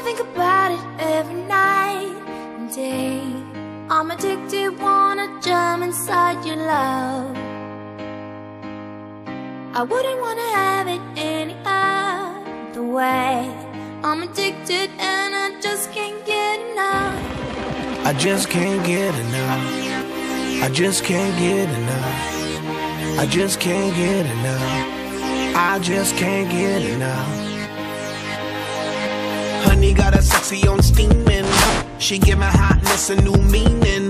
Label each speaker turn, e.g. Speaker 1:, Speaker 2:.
Speaker 1: think about it every night and day. I'm addicted, wanna jump inside your love. I wouldn't wanna have it any other way. I'm addicted and I just can't get enough.
Speaker 2: I just can't get enough. I just can't get enough. I just can't get enough. I just can't get enough. Honey got her sexy on steaming. She give my hotness a new meaning.